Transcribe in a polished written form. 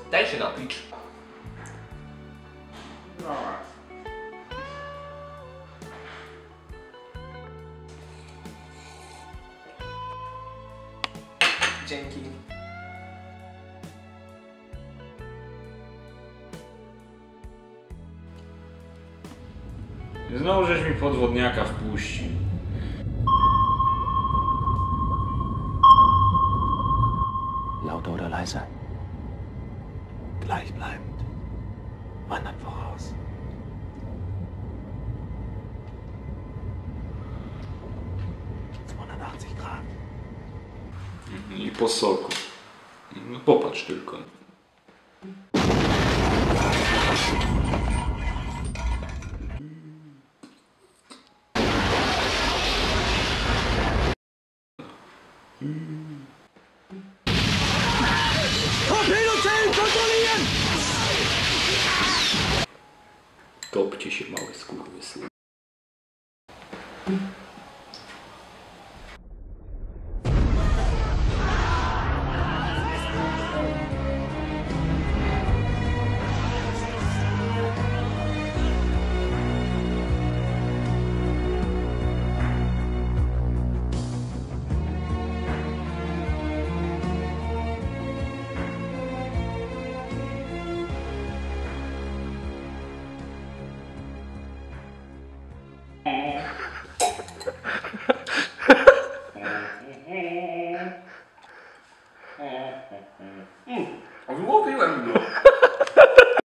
Daj się napić. No. Dzięki. Znowu żeś mi podwodniaka wpuścił. Lauter oder leiser? Gleichbleibend. Wandern voraus. Grad. I po soku. No popatrz tylko. Torpedozellen kontrollieren! Topcie się, małe skurwysy.